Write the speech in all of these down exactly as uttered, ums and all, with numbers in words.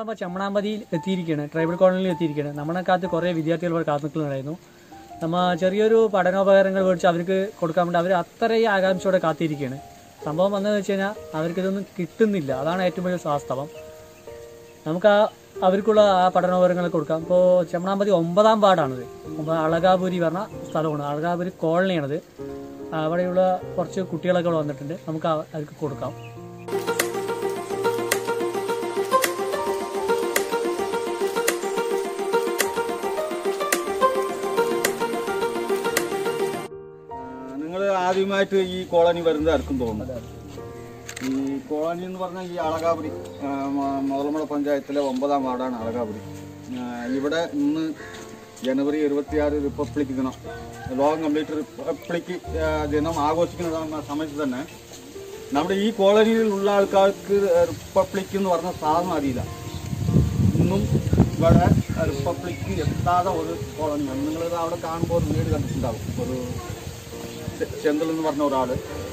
നമ്മളിപ്പോൾ ചെമ്മണാമ്പതിയിൽ എത്തിയിരിക്കുകയാണ്, ട്രൈബൽ കോളനിയിൽ എത്തിയിരിക്കുകയാണ്. നമ്മളെ കാത്ത് കുറേ വിദ്യാർത്ഥികൾ ഇവിടെ കാത്തു നിൽക്കുന്നുണ്ടായിരുന്നു. നമ്മൾ ചെറിയൊരു പഠനോപകരണങ്ങൾ മേടിച്ച് അവർക്ക് കൊടുക്കാൻ വേണ്ടി അവർ അത്രയും ആകാംക്ഷയോടെ കാത്തിരിക്കുകയാണ്. സംഭവം വന്നതെന്ന് വെച്ച് കഴിഞ്ഞാൽ അവർക്കിതൊന്നും കിട്ടുന്നില്ല. അതാണ് ഏറ്റവും വലിയ വാസ്തവം. നമുക്ക് ആ അവർക്കുള്ള ആ പഠനോപകരണങ്ങൾ കൊടുക്കാം. ഇപ്പോൾ ചെമ്മണാമ്പതി ഒമ്പതാം വാർഡാണിത്. അളകാപുരി പറഞ്ഞ സ്ഥലമാണ്, അളകാപുരി കോളനിയാണിത്. അവിടെയുള്ള കുറച്ച് കുട്ടികളൊക്കെ ഇവിടെ വന്നിട്ടുണ്ട്. നമുക്ക് അവർക്ക് കൊടുക്കാം. നിങ്ങൾ ആദ്യമായിട്ട് ഈ കോളനി വരുന്നത് ആർക്കും തോന്നുന്നത്? ഈ കോളനി എന്ന് പറഞ്ഞാൽ ഈ അളകാപുരി മുതലമട പഞ്ചായത്തിലെ ഒമ്പതാം വാർഡാണ് അളകാപുരി. ഇവിടെ ഇന്ന് ജനുവരി ഇരുപത്തിയാറ് റിപ്പബ്ലിക് ദിനം, ലോകം കംപ്ലീറ്റ് റിപ്പബ്ലിക് ദിനം ആഘോഷിക്കുന്ന സമയത്ത് തന്നെ നമ്മുടെ ഈ കോളനിയിലുള്ള ആൾക്കാർക്ക് റിപ്പബ്ലിക് എന്ന് പറഞ്ഞ സാധനം അറിയില്ല. ഇന്നും ഇവിടെ റിപ്പബ്ലിക് എത്താതെ ഒരു കോളനിയാണ്. നിങ്ങളിത് അവിടെ കാണുമ്പോൾ വീട് കണ്ടിട്ടുണ്ടാവും. ഒരു ചെന്തൽ എന്ന് പറഞ്ഞ ഒരാൾ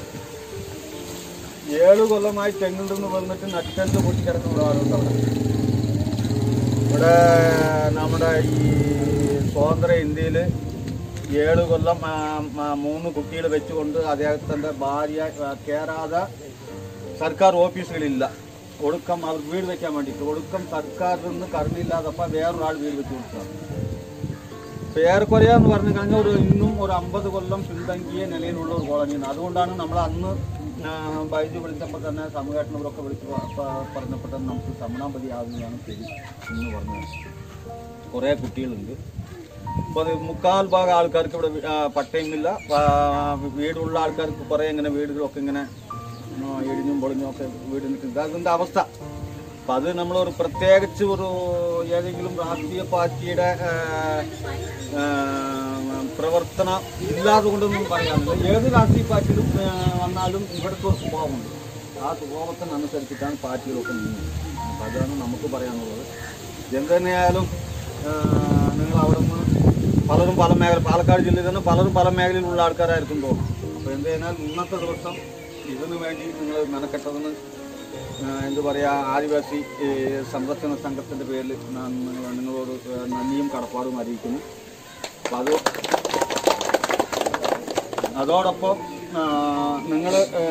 ഏഴു കൊല്ലമായി തെങ്ങിൽ നിന്ന് വന്നിട്ട് നട്ടല് പൊട്ടിക്കിടക്കുന്ന ഒരാളുണ്ട് അവിടെ. ഇവിടെ നമ്മുടെ ഈ സ്വതന്ത്ര ഇന്ത്യയിൽ ഏഴു കൊല്ലം മൂന്ന് കുട്ടികൾ വെച്ചുകൊണ്ട് അദ്ദേഹത്തിൻ്റെ ഭാര്യ കയറാതെ സർക്കാർ ഓഫീസുകളില്ല. ഒടുക്കം അവർക്ക് വീട് വെക്കാൻ വേണ്ടിയിട്ട് ഒടുക്കം സർക്കാരിൽ നിന്ന് കരുണില്ലാതപ്പോൾ വേറൊരാൾ വീട് വെച്ച് കൊടുക്കുകയാണ്. ഏറെക്കുറയ എന്ന് പറഞ്ഞു കഴിഞ്ഞാൽ ഒരു ഇന്നും ഒരു അമ്പത് കൊല്ലം പിന്തങ്ങിയ നിലയിലുള്ള ഒരു കോളനിയാണ്. അതുകൊണ്ടാണ് നമ്മൾ അന്ന് ബൈജു വിളിച്ചപ്പോൾ തന്നെ സമൂഹേട്ടനവരൊക്കെ വിളിച്ച് പറഞ്ഞപ്പോൾ തന്നെ നമുക്ക് ചെമ്മണാമ്പതി ആകുന്നതാണ് ശരി എന്ന് പറഞ്ഞത്. കുറേ കുട്ടികളുണ്ട്. അപ്പോൾ അത് മുക്കാൽ ഭാഗം ആൾക്കാർക്ക് ഇവിടെ പട്ടയമില്ല. വീടുള്ള ആൾക്കാർക്ക് കുറേ ഇങ്ങനെ വീടുകളൊക്കെ ഇങ്ങനെ ഇടിഞ്ഞും പൊളിഞ്ഞും ഒക്കെ വീട് നിൽക്കുന്നത് അതിൻ്റെ അവസ്ഥ. അപ്പം അത് നമ്മളൊരു പ്രത്യേകിച്ച് ഒരു ഏതെങ്കിലും രാഷ്ട്രീയ പാർട്ടിയുടെ പ്രവർത്തനം ഇല്ലാതെ കൊണ്ടൊന്നും പറയാനില്ല. ഏത് രാഷ്ട്രീയ പാർട്ടിയിലും വന്നാലും ഇവിടുത്തെ ഒരു സ്വഭാവമുണ്ട്. ആ സ്വഭാവത്തിനനുസരിച്ചിട്ടാണ് പാർട്ടികളൊക്കെ നീങ്ങുന്നത്. അപ്പം അതാണ് നമുക്ക് പറയാനുള്ളത്. എന്തുതന്നെയായാലും നിങ്ങൾ അവിടെ നിന്ന് പലരും പല മേഖല പാലക്കാട് ജില്ലയിൽ തന്നെ പലരും പല മേഖലയിലുള്ള ആൾക്കാരായിരിക്കും തോന്നും. അപ്പോൾ എന്ത് കഴിഞ്ഞാൽ ഇന്നത്തെ ദിവസം ഇതിനു വേണ്ടി നിങ്ങൾ മെനക്കെട്ടതിന് എന്തു പറയുക, ആദിവാസി സംരക്ഷണ സംഘത്തിൻ്റെ പേരിൽ നിങ്ങളോട് നന്ദിയും കടപ്പാടും അറിയിക്കുന്നു. അപ്പം അത് അതോടൊപ്പം നിങ്ങൾ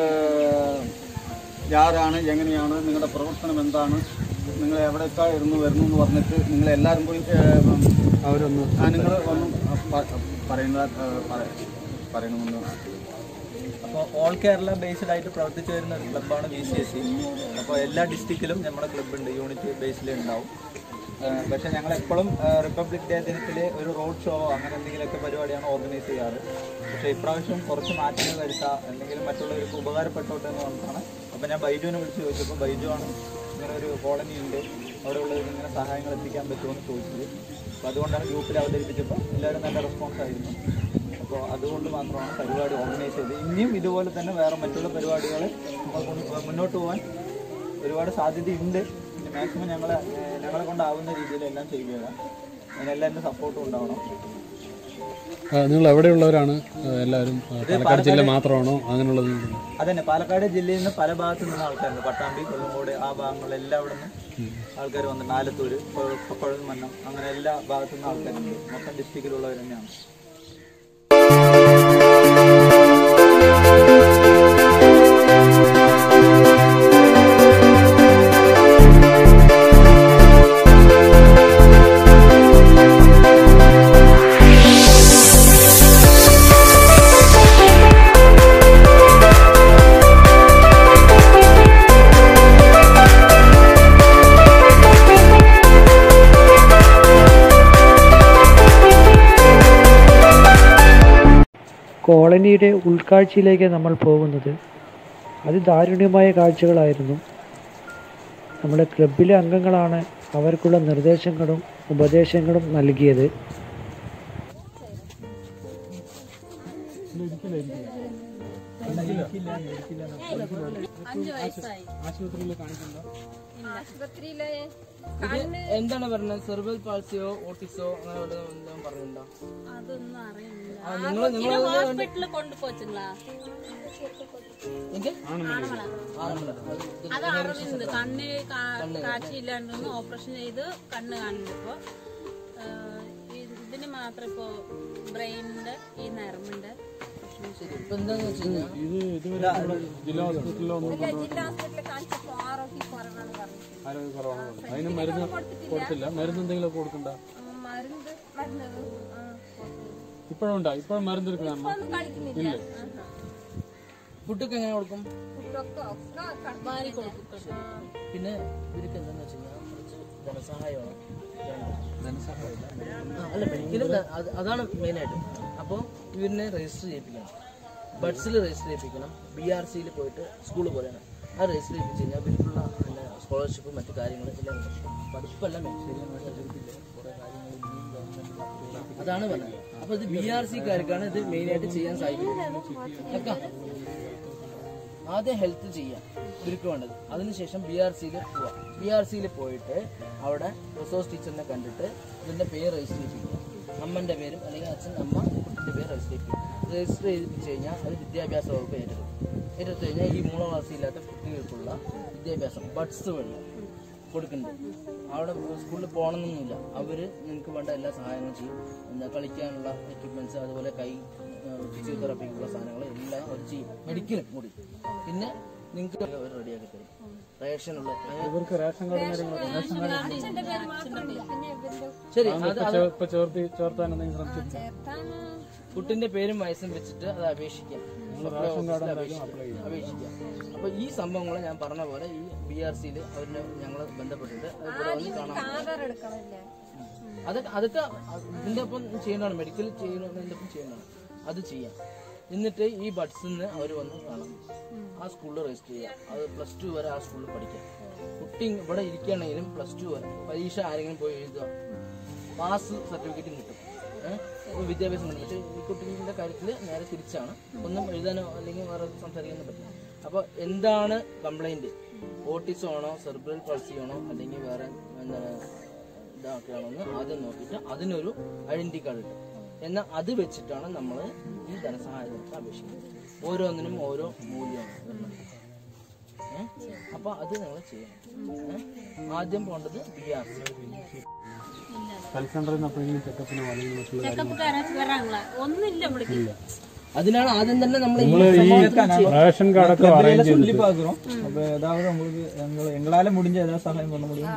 ആരാണ്, എങ്ങനെയാണ്, നിങ്ങളുടെ പ്രവർത്തനം എന്താണ്, നിങ്ങൾ എവിടേക്കാണ് ഇരുന്ന് വരുന്നു എന്ന് പറഞ്ഞിട്ട് നിങ്ങളെല്ലാവരും കൂടി അവരൊന്ന് നിങ്ങൾ ഒന്നും പറയുന്ന പറയണമെന്ന്. അപ്പോൾ ഓൾ കേരള ബേസ്ഡ് ആയിട്ട് പ്രവർത്തിച്ചു വരുന്ന ഒരു ക്ലബ്ബാണ് വി സി എസ് സി. അപ്പോൾ എല്ലാ ഡിസ്ട്രിക്റ്റിലും നമ്മുടെ ക്ലബ്ബുണ്ട്, യൂണിറ്റ് ബേസിൽ ഉണ്ടാവും. പക്ഷേ ഞങ്ങളെപ്പോഴും റിപ്പബ്ലിക് ഡേ ദിനത്തിൽ ഒരു റോഡ് ഷോ അങ്ങനെ എന്തെങ്കിലുമൊക്കെ പരിപാടിയാണ് ഓർഗനൈസ് ചെയ്യാറ്. പക്ഷേ ഇപ്രാവശ്യം കുറച്ച് മാറ്റങ്ങൾ വരുത്താം, എന്തെങ്കിലും മറ്റുള്ളവർക്ക് ഉപകാരപ്പെട്ടോട്ടെ എന്ന് പറഞ്ഞാണ്. അപ്പോൾ ഞാൻ ബൈജുവിനെ വിളിച്ച് ചോദിച്ചപ്പോൾ ബൈജു ആണ് ഇങ്ങനെ ഒരു കോളനി ഉണ്ട്, അവിടെ ഉള്ളവർക്ക് ഇങ്ങനെ സഹായങ്ങൾ എത്തിക്കാൻ പറ്റുമോ എന്ന് ചോദിച്ചത്. അപ്പോൾ അതുകൊണ്ടാണ് ഗ്രൂപ്പിൽ അവതരിപ്പിച്ചപ്പോൾ എല്ലാവരും നല്ല റെസ്പോൺസ് ആയിരുന്നു. അപ്പോൾ അതുകൊണ്ട് മാത്രമാണ് പരിപാടി ഓർഗനൈസ് ചെയ്തത്. ഇനിയും ഇതുപോലെ തന്നെ വേറെ മറ്റുള്ള പരിപാടികൾ മുന്നോട്ട് പോകാൻ ഒരുപാട് സാധ്യതയുണ്ട്. മാക്സിമം ഞങ്ങളെ ഞങ്ങളെ കൊണ്ടാവുന്ന രീതിയിലെല്ലാം ചെയ്യുക. അതിനെല്ലാവരുടെ സപ്പോർട്ടും ഉണ്ടാവണം. നിങ്ങൾ എവിടെയുള്ളവരാണ്? എല്ലാവരും പാലക്കാട് ജില്ല മാത്രമാണോ അങ്ങനെയുള്ളത്? അതന്നെ, പാലക്കാട് ജില്ലയിൽ നിന്ന് പല ഭാഗത്തു നിന്ന് ആൾക്കാരുണ്ട്. പട്ടാമ്പി, കൊല്ലങ്കോട് ആ ഭാഗങ്ങളെല്ലാം അവിടെ നിന്ന് ആൾക്കാർ വന്നിട്ടുണ്ട്. ആലത്തൂര്, കൊഴൽമന്നം, അങ്ങനെ എല്ലാ ഭാഗത്തു നിന്ന് ആൾക്കാരുണ്ട്. മൊത്തം ഡിസ്ട്രിക്റ്റിലുള്ളവർ തന്നെയാണ്. കോളനിയുടെ ഉൾക്കാഴ്ചയിലേക്ക് നമ്മൾ പോകുന്നത് അതിദാരുണ്യമായ കാഴ്ചകളായിരുന്നു. നമ്മുടെ ക്ലബിലെ അംഗങ്ങളാണ് അവർക്കുള്ള നിർദ്ദേശങ്ങളും ഉപദേശങ്ങളും നൽകിയത്. എന്താണ് പറഞ്ഞത്? സെർബൽ പാൾസിയോ ഓട്ടിസോ അങ്ങനെ വല്ലതും പറഞ്ഞിട്ടുണ്ടോ? അതൊന്നും അറിയില്ല. ഹോസ്പിറ്റലിൽ കൊണ്ടുപോയിട്ടുള്ള അത് അറിയുന്നുണ്ട്. കണ്ണ് കാഴ്ചയില്ലാണ്ടെന്ന് ഓപ്പറേഷൻ ചെയ്ത് കണ്ണ് കാണുന്നുണ്ട്. ഇപ്പൊ ഇതിന് മാത്രം ഇപ്പൊ ബ്രെയിനിന്റെ ഈ നരമ്പിന്റെ ഇത് ജില്ലാ ഹോസ്പിറ്റലിലോ ജില്ലാ ഹോസ്പിറ്റലിൽ കാണിച്ചപ്പോ ആരോഗ്യ കുറവാണ് പറഞ്ഞു. ആരോഗ്യ കുറവാണ്. അതിന് മരുന്ന് കൊടുത്തില്ല. മരുന്ന് എന്തെങ്കിലും കൊടുക്കണ്ട? മരുന്ന് മരുന്ന് ഇപ്പോഴും ഉണ്ടോ? ഇപ്പോഴും മരുന്ന് എടുക്കണം? കളിക്കുന്നില്ല. ഫുഡൊക്കെ എങ്ങനെ കൊടുക്കും? വാരി കൊടുക്കും. പിന്നെ ഇവർക്ക് എന്താന്ന് വെച്ച് കഴിഞ്ഞാൽ കുറച്ച് ധനസഹായമാണ്. അല്ല മെഡിക്കലും അതാണ് മെയിനായിട്ട്. അപ്പോൾ ഇവരിനെ രജിസ്റ്റർ ചെയ്യിപ്പിക്കണം. ബഡ്സിൽ രജിസ്റ്റർ ചെയ്യിപ്പിക്കണം. ബി ആർ സിയിൽ പോയിട്ട് സ്കൂൾ പോലെയാണ്. അത് രജിസ്റ്റർ ചെയ്യിപ്പിച്ച് കഴിഞ്ഞാൽ ഇവർക്കുള്ള പിന്നെ സ്കോളർഷിപ്പ് മറ്റു കാര്യങ്ങൾ എല്ലാം പഠിപ്പല്ല അതാണ് പറഞ്ഞത്. അപ്പോൾ ഇത് ബി ആർ സിക്കാർക്കാണ് ഇത് മെയിനായിട്ട് ചെയ്യാൻ സാധിക്കുന്നത്. ആദ്യം ഹെൽത്ത് ചെയ്യാം ഇവർക്ക് വേണ്ടത്. അതിനുശേഷം ബി ആർ സിയിൽ പോവാം. ബി ആർ സിയിൽ പോയിട്ട് അവിടെ റിസോഴ്സ് ടീച്ചറിനെ കണ്ടിട്ട് ഇതിൻ്റെ പേര് രജിസ്റ്റർ ചെയ്യിപ്പിക്കുക. അമ്മൻ്റെ പേരും അല്ലെങ്കിൽ അച്ഛൻ അമ്മ കുട്ടിൻ്റെ പേര് രജിസ്റ്റർ ചെയ്യിപ്പിക്കുക. രജിസ്റ്റർ ചെയ്യിപ്പിച്ച് കഴിഞ്ഞാൽ അത് വിദ്യാഭ്യാസ വകുപ്പ് ഏറ്റെടുക്കും. ഏറ്റെടുത്ത് കഴിഞ്ഞാൽ ഈ മൂന്നാം ക്ലാസ്സില്ലാത്ത കുട്ടികൾക്കുള്ള വിദ്യാഭ്യാസം ബഡ്സ് വെള്ളം കൊടുക്കുന്നുണ്ട്. അവിടെ സ്കൂളിൽ പോകണമെന്നൊന്നുമില്ല. അവർ നിങ്ങൾക്ക് വേണ്ട എല്ലാ സഹായങ്ങളും ചെയ്യും. എന്താ കളിക്കാനുള്ള എക്യുപ്മെൻറ്റ്സ്, അതുപോലെ കൈ ഫിസിയോതെറാപ്പിക്കുള്ള സാധനങ്ങൾ എല്ലാം അവർ ചെയ്യും. മെഡിക്കലും കൂടി. പിന്നെ നിങ്ങൾക്ക് അവർ റെഡിയാക്കി തരും. റേഷനുള്ള ഇവർക്ക് റേഷൻ കാർഡ് ശരി ചേർത്താൻ എന്തെങ്കിലും ശ്രമിച്ചിട്ടില്ല? കുട്ടിന്റെ പേരും വയസ്സും വെച്ചിട്ട് അത് അപേക്ഷിക്കാം. അപേക്ഷിക്കാം. അപ്പൊ ഈ സംഭവങ്ങൾ ഞാൻ പറഞ്ഞ പോലെ ഈ ബി ആർ സിയിൽ അവരിനെ ഞങ്ങൾ ബന്ധപ്പെട്ടിട്ട് ഇവിടെ വന്ന് കാണാം. അതൊക്കെ അതൊക്കെ ഇതിന്റെ ഒപ്പം ചെയ്യേണ്ടതാണ്. മെഡിക്കൽ ചെയ്യുന്നതിന്റെ ഒപ്പം ചെയ്യേണ്ടതാണ്. അത് ചെയ്യാം. എന്നിട്ട് ഈ ബഡ്സിൽ നിന്ന് അവർ വന്ന് കാണാം. ആ സ്കൂളിൽ രജിസ്റ്റർ ചെയ്യാം. അത് പ്ലസ് ടു വരെ ആ സ്കൂളിൽ പഠിക്കാം. കുട്ടി ഇവിടെ ഇരിക്കുകയാണെങ്കിലും പ്ലസ് ടു വരെ പരീക്ഷ ആരെങ്കിലും പോയി എഴുതുക, പാസ് സർട്ടിഫിക്കറ്റും കിട്ടും. വിദ്യാഭ്യാസം കിട്ടും. പക്ഷേ ഈ കുട്ടികളുടെ കാര്യത്തിൽ നേരെ തിരിച്ചാണ്. ഒന്നും എഴുതാനോ അല്ലെങ്കിൽ വേറെ സംസാരിക്കാനോ പറ്റില്ല. അപ്പോൾ എന്താണ് കംപ്ലൈൻറ്റ്? ഓട്ടിസം ആണോ, സെറിബ്രൽ പാൾസി ആണോ, അല്ലെങ്കിൽ വേറെ എന്താണ് ഇതാക്കുകയാണോ എന്ന് ആദ്യം നോക്കിയിട്ട് അതിനൊരു ഐഡന്റിറ്റി കാർഡ് കിട്ടും. എന്നാൽ അത് വെച്ചിട്ടാണ് നമ്മൾ ഈ ധനസഹായത്തിനൊക്കെ അപേക്ഷിക്കുന്നത്. ഓരോന്നിനും ഓരോ മൂല്യമാണ്. അപ്പൊ അത് നിങ്ങൾ ചെയ്യണം. ആദ്യം പോകേണ്ടത് ബി ആർ സി. അതിനാണ് ആദ്യം തന്നെ നമ്മൾ റേഷൻ കാർഡൊക്കെ അറേഞ്ച് ചെയ്തിട്ട് എങ്ങളാലെ മുടിഞ്ഞ ഏതാ സഹായം பண்ண முடியும்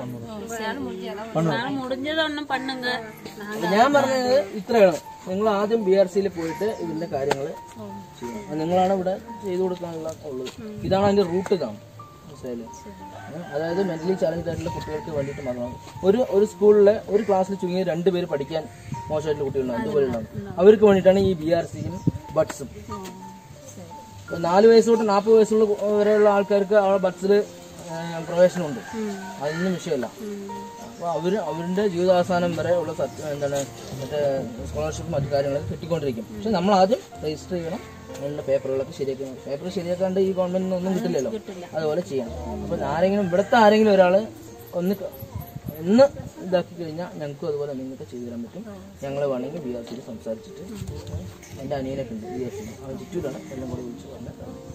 ഞാൻ പറഞ്ഞത് ഇത്രയാണ്. നിങ്ങൾ ആദ്യം ബി ആർ സിയിൽ പോയിട്ട് ഇതിന്റെ കാര്യങ്ങൾ ചെയ്യണം. നിങ്ങളാണ് ഇവിടെ ചെയ്തു കൊടുക്കാനുള്ള ഉള്ളത്. ഇതാണ് അതിന്റെ റൂട്ട്. ഇതാണ് മനസ്സിലായില്ലേ? അതായത് മെന്റലി ചാലഞ്ച് ആയിട്ടുള്ള കുട്ടികൾക്ക് വേണ്ടിയിട്ട് മാത്രമാണ്. ഒരു ഒരു സ്കൂളിലെ ഒരു ക്ലാസ്സിൽ ചുരുങ്ങിയ രണ്ടുപേര് പഠിക്കാൻ മോശമായിട്ടുള്ള കുട്ടികളുണ്ടാവും. അതുപോലെയുണ്ടാവും. അവർക്ക് വേണ്ടിയിട്ടാണ് ഈ ബി ആർ സിയും ബഡ്സും. നാല് വയസ്സ് തൊട്ട് നാൽപ്പത് വയസ്സുള്ള വരെയുള്ള ആൾക്കാർക്ക് അവിടെ ബഡ്സിൽ പ്രവേശനമുണ്ട്. അതൊന്നും വിഷയമല്ല. അപ്പോൾ അവർ അവരുടെ ജീവിതാവസാനം വരെ ഉള്ള എന്താണ് മറ്റേ സ്കോളർഷിപ്പ് മറ്റു കാര്യങ്ങളൊക്കെ കിട്ടിക്കൊണ്ടിരിക്കും. പക്ഷെ നമ്മൾ ആദ്യം രജിസ്റ്റർ ചെയ്യണം. അതിനുള്ള പേപ്പറുകളൊക്കെ ശരിയാക്കണം. പേപ്പർ ശരിയാക്കാണ്ട് ഈ ഗവൺമെന്റിന് ഒന്നും കിട്ടില്ലല്ലോ. അതുപോലെ ചെയ്യണം. അപ്പോൾ ആരെങ്കിലും ഇവിടുത്തെ ആരെങ്കിലും ഒരാൾ ഒന്ന് ഒന്ന് ഇതാക്കി കഴിഞ്ഞാൽ ഞങ്ങൾക്കും അതുപോലെ നിങ്ങൾക്ക് ചെയ്തു തരാൻ പറ്റും. ഞങ്ങൾ വേണമെങ്കിൽ ബി ആർ സിയിൽ സംസാരിച്ചിട്ട് എൻ്റെ അനിയനൊക്കെ ഉണ്ട് ബി ആർ സിയിൽ. അവൻ ചുറ്റൂരാണ്. എല്ലാം കൂടെ വിളിച്ച് പറഞ്ഞാൽ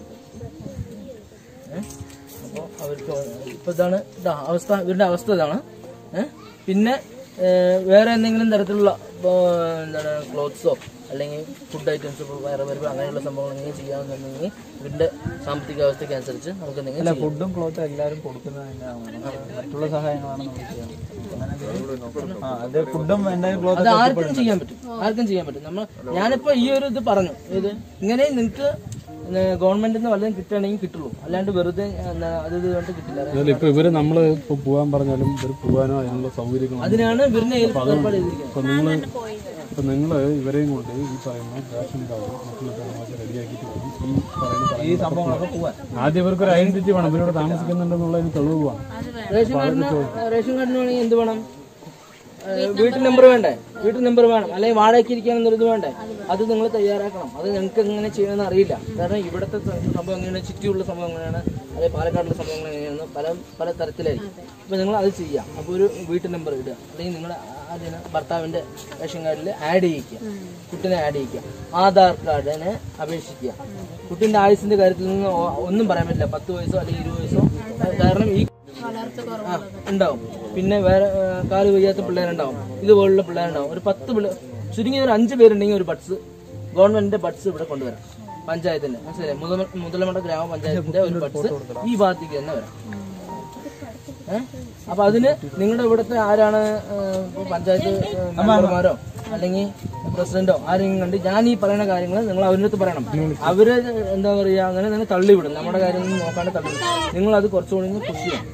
അപ്പോൾ അവർക്ക് ഇപ്പം ഇതാണ് ഇതാ അവസ്ഥ. ഇവരുടെ അവസ്ഥ ഇതാണ്. പിന്നെ വേറെ എന്തെങ്കിലും തരത്തിലുള്ള എന്താണ് ക്ലോത്ത്സോ അല്ലെങ്കിൽ ഫുഡ് ഐറ്റംസ് വേറെ വരുമ്പോൾ അങ്ങനെയുള്ള സംഭവങ്ങൾ എന്തെങ്കിലും ചെയ്യാമെന്നുണ്ടെങ്കിൽ ഇവരുടെ സാമ്പത്തിക അവസ്ഥയ്ക്ക് അനുസരിച്ച് നമുക്ക് എന്തെങ്കിലും ഫുഡും ക്ലോത്തും എല്ലാവരും കൊടുക്കുന്നത് മറ്റുള്ള സഹായങ്ങളാണ് നമ്മൾ ചെയ്യുന്നത്. അത് ഫുഡും എന്തായാലും ക്ലോത്ത് അത് ആർക്കും ചെയ്യാൻ പറ്റും. ആർക്കും ചെയ്യാൻ പറ്റും. നമ്മൾ ഞാനിപ്പോ ഈ ഒരു ഇത് പറഞ്ഞു. ഇത് ഇങ്ങനെ നിങ്ങൾക്ക് ഗവൺമെന്റിൽ നിന്ന് വല്ലതും കിട്ടുകയാണെങ്കിൽ കിട്ടുള്ളൂ. അല്ലാണ്ട് വെറുതെ അത് ഇത് കൊണ്ട് കിട്ടില്ല. ഇപ്പൊ ഇവര് നമ്മള് ഇപ്പൊ പോവാൻ പറഞ്ഞാലും ഇവർ പോവാനോ അതിനുള്ള സൗകര്യങ്ങൾ അതിനാണ് ഇവരിനെ ഏർപ്പാട് ചെയ്തിരിക്കുന്നത്. ഇപ്പൊ നിങ്ങള് ഇപ്പൊ നിങ്ങള് ഇവരെയും കൊണ്ട് ഈ പറയുന്ന റേഷൻ കാർഡ് മറ്റുള്ള കാര്യങ്ങളൊക്കെ റെഡിയാക്കിയിട്ട് വരും ഈ പറയുന്ന ഈ സംഭവങ്ങളൊക്കെ പോവാൻ ആദ്യം ഇവർക്ക് ഒരു ഐഡന്റിറ്റി വേണം. ഇവരോട് താമസിക്കുന്നുണ്ടെന്നുള്ളതിന് തെളിവ് വേണം. റേഷൻ കാർഡിന് റേഷൻ കാർഡിന് വേണമെങ്കിൽ എന്ത് വേണം? വീട്ടു നമ്പർ വേണ്ടേ? വീട്ടു നമ്പർ വേണം. അല്ലെങ്കിൽ വാടകയ്ക്ക് ഇരിക്കാനെന്നൊരു ഇത് വേണ്ടേ? അത് നിങ്ങൾ തയ്യാറാക്കണം. അത് ഞങ്ങൾക്ക് എങ്ങനെ ചെയ്യണമെന്ന് അറിയില്ല. കാരണം ഇവിടുത്തെ സംഭവം എങ്ങനെയാണ്, ചുറ്റിയുള്ള സംഭവം എങ്ങനെയാണ്, അല്ലെങ്കിൽ പാലക്കാടിലെ സംഭവങ്ങൾ എങ്ങനെയാണ്, പല പല തരത്തിലായിരിക്കും. അപ്പോൾ നിങ്ങൾ അത് ചെയ്യാം. അപ്പോൾ ഒരു വീട്ടു നമ്പർ ഇടുക. അല്ലെങ്കിൽ നിങ്ങളുടെ അതിന് ഭർത്താവിന്റെ റേഷൻ കാർഡിൽ ആഡ് ചെയ്യിക്കുക, കുട്ടിനെ ആഡ് ചെയ്യിക്കുക, ആധാർ കാർഡിനെ അപേക്ഷിക്കുക. കുട്ടിന്റെ ആയുസിന്റെ കാര്യത്തിൽ നിന്ന് ഒന്നും പറയാൻ പറ്റില്ല, പത്ത് വയസ്സോ അല്ലെങ്കിൽ ഇരുപത് വയസ്സോ, കാരണം ഈ ഉണ്ടാവും. പിന്നെ വേറെ കാല് വയ്യാത്ത പിള്ളേരുണ്ടാവും, ഇതുപോലുള്ള പിള്ളേരുണ്ടാവും. ഒരു പത്ത് പിള്ളേർ ചുരുങ്ങിയ ഒരു അഞ്ച് പേരുണ്ടെങ്കിൽ ഒരു ബഡ്സ് ഗവൺമെന്റിന്റെ ബഡ്സ് ഇവിടെ കൊണ്ടുവരാം, പഞ്ചായത്തിന്റെ മനസ്സിലായി, മുതലമട ഗ്രാമപഞ്ചായത്തിന്റെ ഒരു ബഡ്സ് ഈ ഭാഗത്തേക്ക് തന്നെ വരാം. ഏഹ് അപ്പൊ അതിന് നിങ്ങളുടെ ഇവിടുത്തെ ആരാണ് പഞ്ചായത്ത് മെമ്പർമാരോ അല്ലെങ്കിൽ പ്രസിഡന്റോ ആരെങ്കിലും കണ്ട് ഞാൻ ഈ പറയുന്ന കാര്യങ്ങൾ നിങ്ങൾ അവരുടെ അടുത്ത് പറയണം. അവര് എന്താ പറയാ അങ്ങനെ തന്നെ തള്ളിവിടും, നമ്മുടെ കാര്യങ്ങൾ നോക്കാണ്ട് തള്ളിവിടും. നിങ്ങൾ അത് കുറച്ചുകൂടി പുഷ് ചെയ്യണം.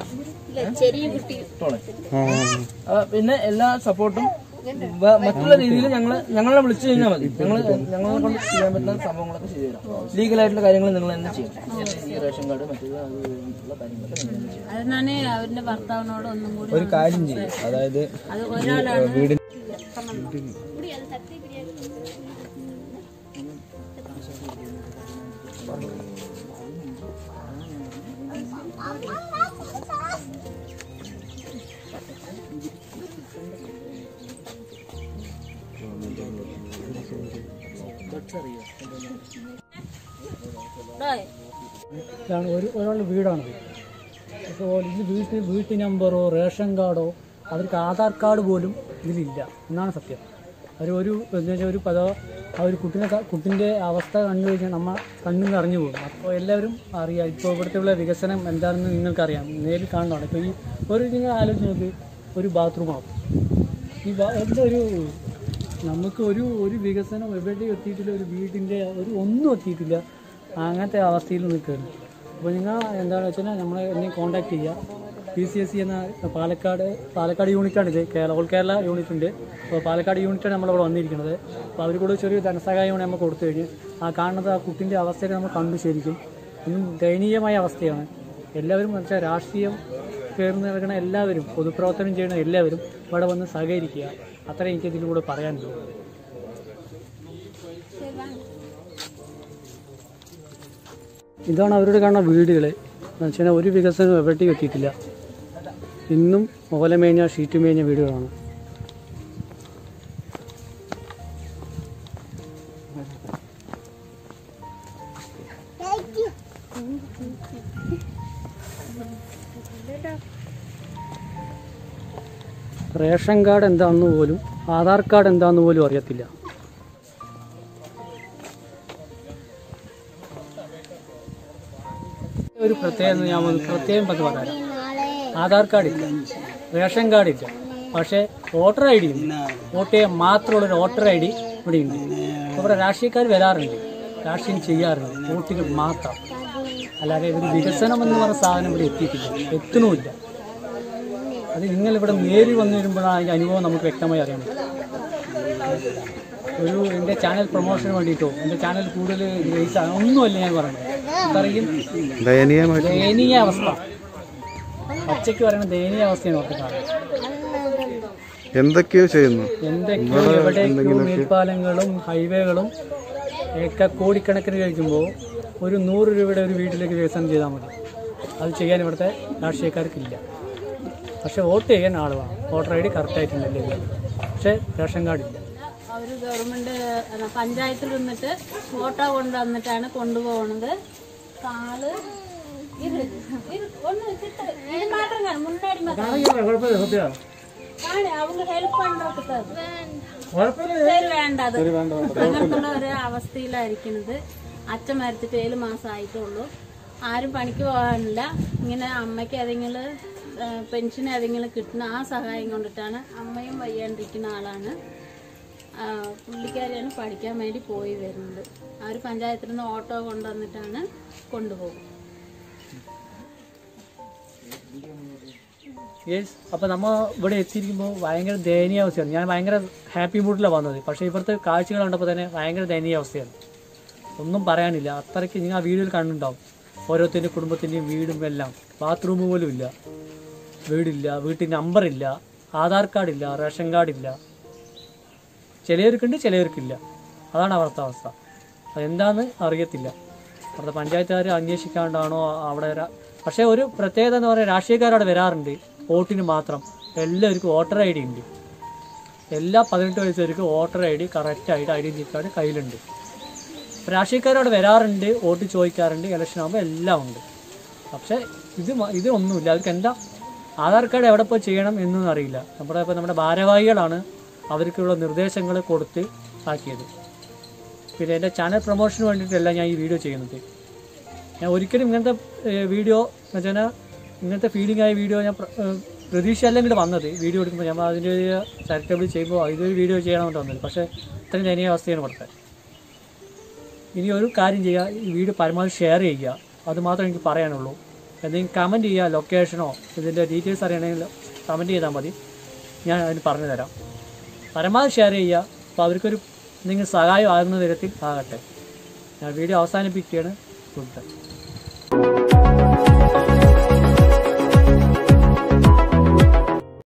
പിന്നെ എല്ലാ സപ്പോർട്ടും മറ്റുള്ള രീതിയിൽ ഞങ്ങൾ ഞങ്ങളെ വിളിച്ചു കഴിഞ്ഞാൽ മതി. ഞങ്ങൾ ഞങ്ങളെ കൊണ്ട് ചെയ്യാൻ പറ്റുന്ന സംഭവങ്ങളൊക്കെ ചെയ്തു തരാം. ലീഗലായിട്ടുള്ള കാര്യങ്ങൾ നിങ്ങൾ തന്നെ ചെയ്യണം. ഈ റേഷൻ കാർഡ് മറ്റുള്ള അതുള്ള കാര്യങ്ങളൊക്കെ നിങ്ങൾ തന്നെ ചെയ്യണം. അതിനാണ് അവരുടെ ഭർത്താവിനോട് ഒന്നും കൂടി ഒരു കാര്യം ചെയ്യും, അതായത് അത് ഒരാളാണ് വീടിന് ഇതാണ് ഒരു ഒരാളുടെ വീടാണത്. അപ്പോൾ ഇത് വീട്ടിൽ വീട്ടു നമ്പറോ റേഷൻ കാർഡോ അവർക്ക് ആധാർ കാർഡ് പോലും ഇതിലില്ല എന്നാണ് സത്യം. അവർ ഒരു എന്താ വെച്ചാൽ ഒരു പദ ആ ഒരു കുട്ടീനെ കുട്ടീൻ്റെ അവസ്ഥ കണ്ടു കഴിഞ്ഞാൽ നമ്മൾ കണ്ണു നിറഞ്ഞു പോകും. അപ്പോൾ എല്ലാവരും അറിയാം ഇപ്പോൾ ഇവിടുത്തെ വികസനം എന്താണെന്ന് നിങ്ങൾക്കറിയാം, നേരിൽ കാണുന്നതാണ്. ഇപ്പോൾ ഈ ഒരു നിങ്ങൾ ആലോചിച്ച് നോക്ക്, ഒരു ബാത്റൂമാവും ഈ എന്താ ഒരു നമുക്ക് ഒരു ഒരു വികസനം എവിടെയും എത്തിയിട്ടില്ല, ഒരു വീടിൻ്റെ ഒരു ഒന്നും എത്തിയിട്ടില്ല, അങ്ങനത്തെ അവസ്ഥയിൽ നിൽക്കുകയാണ്. അപ്പോൾ നിങ്ങൾ എന്താണെന്ന് വെച്ചാൽ നമ്മളെ എന്നെ കോൺടാക്ട് ചെയ്യുക. പി സി എസ് സി എന്ന പാലക്കാട് പാലക്കാട് യൂണിറ്റാണിത്, കേരള ഓൾ കേരള യൂണിറ്റ് ഉണ്ട്. അപ്പോൾ പാലക്കാട് യൂണിറ്റാണ് നമ്മളിവിടെ വന്നിരിക്കുന്നത്. അപ്പോൾ അവർ കൂടെ ചെറിയൊരു ധനസഹായമാണ് നമ്മൾ കൊടുത്തു കഴിഞ്ഞ് ആ കാണുന്നത് ആ കുട്ടിൻ്റെ അവസ്ഥയൊക്കെ നമ്മൾ കണ്ടു. ശരിക്കും ഇന്നും ദയനീയമായ അവസ്ഥയാണ്. എല്ലാവരും വെച്ചാൽ രാഷ്ട്രീയം കയറുന്ന നടക്കുന്ന എല്ലാവരും പൊതുപ്രവർത്തനം ചെയ്യുന്ന എല്ലാവരും ഇവിടെ വന്ന് സഹകരിക്കുക. അത്ര എനിക്ക് ഇതിലൂടെ പറയാനുള്ളൂ. ഇതാണ് അവരുടെ കാണുന്ന വീടുകൾ. എന്ന് വെച്ചാൽ ഒരു വികസനം എവിടേക്കും എത്തിയിട്ടില്ല. ഇന്നും ഓലമേഞ്ഞ ഷീറ്റ് മേഞ്ഞ വീടുകളാണ്. റേഷൻ കാർഡ് എന്താണെന്ന് പോലും ആധാർ കാർഡ് എന്താണെന്ന് പോലും അറിയത്തില്ല. ഒരു പ്രത്യേകം ഞാൻ പ്രത്യേകം പത്ത് പറയാം. ആധാർ കാർഡ് ഇല്ല, റേഷൻ കാർഡ് ഇല്ല, പക്ഷേ വോട്ടർ ഐ ഡി ഉണ്ട്. വോട്ട് ചെയ്യാൻ മാത്രമുള്ളൊരു വോട്ടർ ഐ ഡി ഇവിടെ ഉണ്ട്. ഇവിടെ രാഷ്ട്രീയക്കാർ വരാറുണ്ട്, രാഷ്ട്രീയം ചെയ്യാറുണ്ട്, വോട്ടിന് മാത്രം. അല്ലാതെ ഒരു വികസനം എന്ന് പറഞ്ഞ സാധനം ഇവിടെ എത്തിയിട്ടില്ല, എത്തണമില്ല. അത് നിങ്ങളിവിടെ നേരി വന്നു വരുമ്പോഴാണ് അതിൻ്റെ അനുഭവം നമുക്ക് വ്യക്തമായി അറിയാൻ പറ്റും. ഒരു എൻ്റെ ചാനൽ പ്രൊമോഷന് വേണ്ടിയിട്ടോ എൻ്റെ ചാനൽ കൂടുതൽ ഗ്രേസ് ഒന്നുമല്ല ഞാൻ പറയുന്നത്. അത്രയും ദയനീയ അവസ്ഥ, പച്ചയ്ക്ക് പറയുന്ന ദയനീയ അവസ്ഥയാണ് അവർക്ക് കാണുന്നത്. എന്തൊക്കെയോ ചെയ്യുന്നു, എന്തൊക്കെയോ എവിടെയൊക്കെയോ മേൽപ്പാലങ്ങളും ഹൈവേകളും ഒക്കെ കോടിക്കണക്കിന് കഴിക്കുമ്പോൾ ഒരു നൂറ് രൂപയുടെ ഒരു വീട്ടിലേക്ക് വികസനം ചെയ്താൽ മതി. അത് ചെയ്യാൻ ഇവിടുത്തെ രാഷ്ട്രീയക്കാർക്കില്ല. പക്ഷെ വോട്ട് ചെയ്യാൻ ആൾ വേണം, വോട്ടർ ഐ ഡി കറക്റ്റായിട്ടുണ്ടല്ലേ, പക്ഷേ റേഷൻ കാർഡില്ല. അവർ ഗവൺമെന്റ് പഞ്ചായത്തിൽ നിന്നിട്ട് ഫോട്ടോ കൊണ്ടുവന്നിട്ടാണ് കൊണ്ടുപോകുന്നത്. കാല് ഇത് ഇത് ഒന്ന് ഇത് മാത്രം കാണും, മുന്നാടി മാത്രം அவங்க ஹெல்ப் பண்றதுக்கு ശരി വേണ്ടത് അങ്ങനത്തുള്ള ഒരു അവസ്ഥയിലായിരിക്കുന്നത്. അച്ഛൻ മരിച്ചിട്ട് ഏഴ് മാസം ആയിട്ടുള്ളൂ, ആരും പണിക്ക് പോകാനില്ല. ഇങ്ങനെ അമ്മയ്ക്ക് ഏതെങ്കിലും പെൻഷൻ ഏതെങ്കിലും കിട്ടുന്ന ആ സഹായം കൊണ്ടിട്ടാണ്. അമ്മയും വയ്യാണ്ടിരിക്കുന്ന ആളാണ്, പുള്ളിക്കാരിയാണ് പഠിക്കാൻ വേണ്ടി പോയി വരുന്നത്. ആ ഒരു പഞ്ചായത്തിൽ നിന്ന് ഓട്ടോ കൊണ്ടുവന്നിട്ടാണ് കൊണ്ടുപോകും. യെസ്, അപ്പോൾ നമ്മൾ ഇവിടെ എത്തിയിരിക്കുമ്പോൾ ഭയങ്കര ദയനീയ അവസ്ഥയാണ്. ഞാൻ ഭയങ്കര ഹാപ്പി മൂഡിലാണ് വന്നത്, പക്ഷേ ഇവിടുത്തെ കാഴ്ചകൾ കണ്ടപ്പോൾ തന്നെ ഭയങ്കര ദയനീയ അവസ്ഥയാണ്. ഒന്നും പറയാനില്ല. അത്രയ്ക്ക് നിങ്ങൾ ആ വീഡിയോയിൽ കണ്ടുണ്ടാവും. ഓരോരുത്തരുടെ കുടുംബത്തിൻ്റെയും വീടും എല്ലാം, ബാത്റൂം പോലും ഇല്ല, വീടില്ല, വീട്ടിൽ നമ്പറില്ല, ആധാർ കാർഡില്ല, റേഷൻ കാർഡില്ല. ചിലവർക്കുണ്ട്, ചിലവർക്കില്ല. അതാണ് അവിടുത്തെ അവസ്ഥ. അതെന്താണെന്ന് അറിയത്തില്ല. അവിടുത്തെ പഞ്ചായത്തുകാർ അന്വേഷിക്കാണ്ടാണോ അവിടെ. പക്ഷേ ഒരു പ്രത്യേകത എന്ന് പറയുന്നത് രാഷ്ട്രീയക്കാർ അവിടെ വരാറുണ്ട്, വോട്ടിന് മാത്രം. എല്ലാവർക്കും വോട്ടർ ഐ ഡി ഉണ്ട്. എല്ലാ പതിനെട്ട് വയസ്സുകാർക്ക് വോട്ടർ ഐ ഡി കറക്റ്റായിട്ട് ഐഡൻറ്റിറ്റി കാർഡ് കയ്യിലുണ്ട്. രാഷ്ട്രീയക്കാരോട് വരാറുണ്ട്, വോട്ട് ചോദിക്കാറുണ്ട്, ഇലക്ഷൻ ആകുമ്പോൾ എല്ലാം ഉണ്ട്. പക്ഷേ ഇത് ഇതൊന്നുമില്ല. അവർക്ക് എന്താ ആധാർ കാർഡ് എവിടെ പോയി ചെയ്യണം എന്നൊന്നും അറിയില്ല. നമ്മുടെ ഇപ്പോൾ നമ്മുടെ ഭാരവാഹികളാണ് അവർക്കുള്ള നിർദ്ദേശങ്ങൾ കൊടുത്ത് ആക്കിയത്. പിന്നെ എൻ്റെ ചാനൽ പ്രൊമോഷന് വേണ്ടിയിട്ടല്ല ഞാൻ ഈ വീഡിയോ ചെയ്യുന്നത്. ഞാൻ ഒരിക്കലും ഇങ്ങനത്തെ വീഡിയോ എന്ന് വെച്ചാൽ ഇങ്ങനത്തെ ഫീലിംഗ് ആയ വീഡിയോ ഞാൻ പ്രതീക്ഷയല്ല ഇങ്ങോട്ട് വന്നത്. വീഡിയോ എടുക്കുമ്പോൾ ഞാൻ അതിൻ്റെ ചാരിറ്റബിൾ ചെയ്യുമ്പോൾ ഇതൊരു വീഡിയോ ചെയ്യണമെന്ന് വന്നത്. പക്ഷേ ഇത്രയും ദയനീയ അവസ്ഥയാണ് കൊടുത്തത്. ഇനി ഒരു കാര്യം ചെയ്യുക, ഈ വീഡിയോ പരമാവധി ഷെയർ ചെയ്യുക. അത് മാത്രമേ എനിക്ക് പറയാനുള്ളൂ. എന്തെങ്കിലും കമൻറ്റ് ചെയ്യുക, ലൊക്കേഷനോ ഇതിൻ്റെ ഡീറ്റെയിൽസ് അറിയണമെങ്കിൽ കമൻറ്റ് ചെയ്താൽ മതി, ഞാൻ അതിന് പറഞ്ഞു തരാം. പരമാവധി ഷെയർ ചെയ്യുക. അപ്പോൾ അവർക്കൊരു എന്തെങ്കിലും സഹായം ആകുന്ന തരത്തിൽ ആകട്ടെ. ഞാൻ വീഡിയോ അവസാനിപ്പിക്കുകയാണ്. Good by.